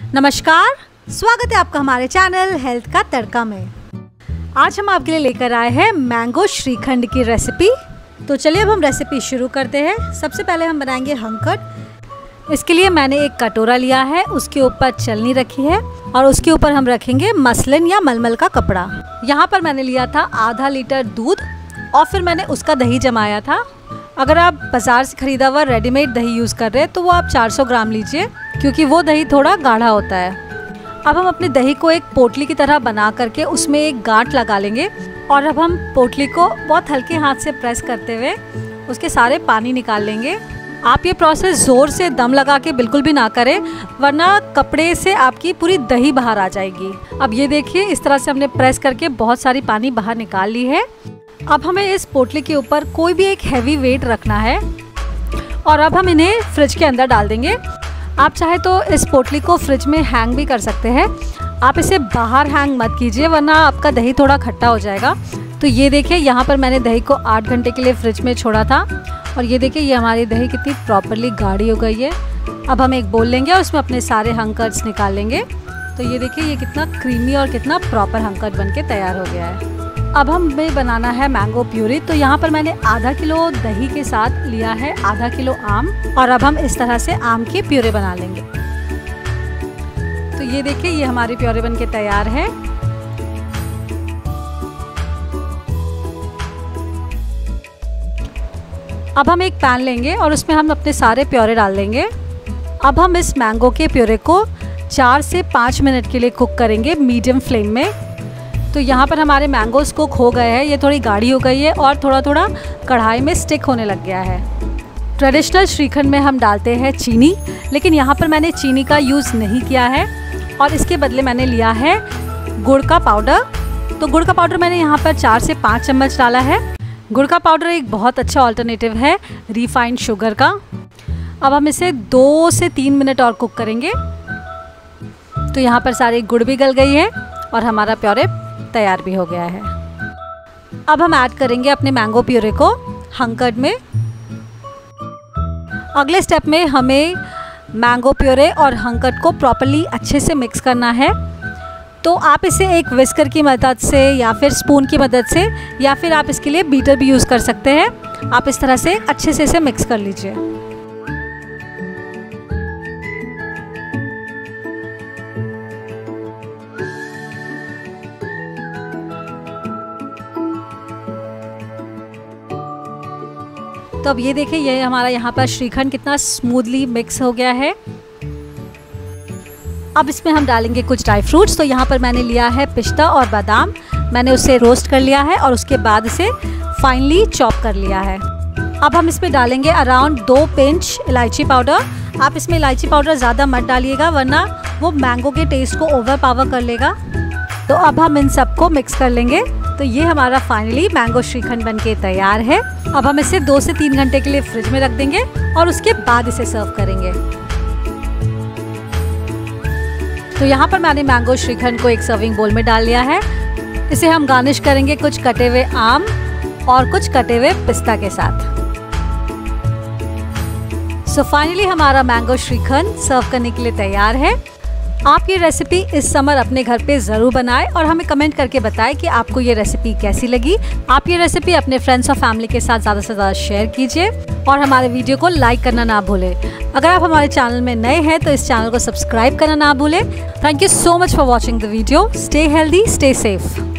नमस्कार, स्वागत है आपका हमारे चैनल हेल्थ का तड़का में। आज हम आपके लिए लेकर आए हैं मैंगो श्रीखंड की रेसिपी। तो चलिए अब हम रेसिपी शुरू करते हैं। सबसे पहले हम बनाएंगे हंकट। इसके लिए मैंने एक कटोरा लिया है, उसके ऊपर चलनी रखी है और उसके ऊपर हम रखेंगे मसलिन या मलमल का कपड़ा। यहाँ पर मैंने लिया था आधा लीटर दूध और फिर मैंने उसका दही जमाया था। अगर आप बाज़ार से ख़रीदा हुआ रेडीमेड दही यूज़ कर रहे हैं तो वो आप 400 ग्राम लीजिए, क्योंकि वो दही थोड़ा गाढ़ा होता है। अब हम अपने दही को एक पोटली की तरह बना करके उसमें एक गांठ लगा लेंगे और अब हम पोटली को बहुत हल्के हाथ से प्रेस करते हुए उसके सारे पानी निकाल लेंगे। आप ये प्रोसेस ज़ोर से दम लगा के बिल्कुल भी ना करें, वरना कपड़े से आपकी पूरी दही बाहर आ जाएगी। अब ये देखिए, इस तरह से हमने प्रेस करके बहुत सारी पानी बाहर निकाल ली है। अब हमें इस पोटली के ऊपर कोई भी एक हैवी वेट रखना है और अब हम इन्हें फ्रिज के अंदर डाल देंगे। आप चाहे तो इस पोटली को फ्रिज में हैंग भी कर सकते हैं। आप इसे बाहर हैंग मत कीजिए, वरना आपका दही थोड़ा खट्टा हो जाएगा। तो ये देखिए, यहाँ पर मैंने दही को 8 घंटे के लिए फ्रिज में छोड़ा था और ये देखिए, ये हमारी दही कितनी प्रॉपरली गाढ़ी हो गई है। अब हम एक बोल लेंगे और उसमें अपने सारे हंकट्स निकाल लेंगे। तो ये देखिए, ये कितना क्रीमी और कितना प्रॉपर हंकट बन के तैयार हो गया है। अब हमें बनाना है मैंगो प्यूरी। तो यहाँ पर मैंने आधा किलो दही के साथ लिया है आधा किलो आम और अब हम इस तरह से आम की प्यूरी बना लेंगे। तो ये देखिए, ये हमारी प्यूरी बन के तैयार है। अब हम एक पैन लेंगे और उसमें हम अपने सारे प्यूरे डाल देंगे। अब हम इस मैंगो के प्यूरे को 4 से 5 मिनट के लिए कुक करेंगे मीडियम फ्लेम में। तो यहाँ पर हमारे मैंगोज़ कुक हो गए हैं, ये थोड़ी गाढ़ी हो गई है और थोड़ा थोड़ा कढ़ाई में स्टिक होने लग गया है। ट्रेडिशनल श्रीखंड में हम डालते हैं चीनी, लेकिन यहाँ पर मैंने चीनी का यूज़ नहीं किया है और इसके बदले मैंने लिया है गुड़ का पाउडर। तो गुड़ का पाउडर मैंने यहाँ पर 4 से 5 चम्मच डाला है। गुड़ का पाउडर एक बहुत अच्छा ऑल्टरनेटिव है रिफाइंड शुगर का। अब हम इसे 2 से 3 मिनट और कुक करेंगे। तो यहाँ पर सारी गुड़ भी गल गई है और हमारा प्योरे तैयार भी हो गया है। अब हम ऐड करेंगे अपने मैंगो प्यूरे को हंकट में। अगले स्टेप में हमें मैंगो प्यूरे और हंकट को प्रॉपर्ली अच्छे से मिक्स करना है। तो आप इसे एक विस्कर की मदद से या फिर स्पून की मदद से या फिर आप इसके लिए बीटर भी यूज़ कर सकते हैं। आप इस तरह से अच्छे से इसे मिक्स कर लीजिए। तो अब ये देखिए, ये हमारा यहाँ पर श्रीखंड कितना स्मूथली मिक्स हो गया है। अब इसमें हम डालेंगे कुछ ड्राई फ्रूट्स। तो यहाँ पर मैंने लिया है पिस्ता और बादाम। मैंने उसे रोस्ट कर लिया है और उसके बाद इसे फाइनली चॉप कर लिया है। अब हम इसमें डालेंगे अराउंड 2 पिंच इलायची पाउडर। आप इसमें इलायची पाउडर ज़्यादा मत डालिएगा, वरना वो मैंगो के टेस्ट को ओवर पावर कर लेगा। तो अब हम इन सबको मिक्स कर लेंगे। तो ये हमारा फाइनली मैंगो श्रीखंड बनके तैयार है। अब हम इसे 2 से 3 घंटे के लिए फ्रिज में रख देंगे और उसके बाद इसे सर्व करेंगे। तो यहाँ पर मैंने मैंगो श्रीखंड को एक सर्विंग बोल में डाल लिया है। इसे हम गार्निश करेंगे कुछ कटे हुए आम और कुछ कटे हुए पिस्ता के साथ। सो फाइनली हमारा मैंगो श्रीखंड सर्व करने के लिए तैयार है। आप ये रेसिपी इस समर अपने घर पे ज़रूर बनाएं और हमें कमेंट करके बताएं कि आपको ये रेसिपी कैसी लगी। आप ये रेसिपी अपने फ्रेंड्स और फैमिली के साथ ज़्यादा से ज़्यादा शेयर कीजिए और हमारे वीडियो को लाइक करना ना भूलें। अगर आप हमारे चैनल में नए हैं तो इस चैनल को सब्सक्राइब करना ना भूलें। Thank you so much for watching the video. Stay healthy, stay safe.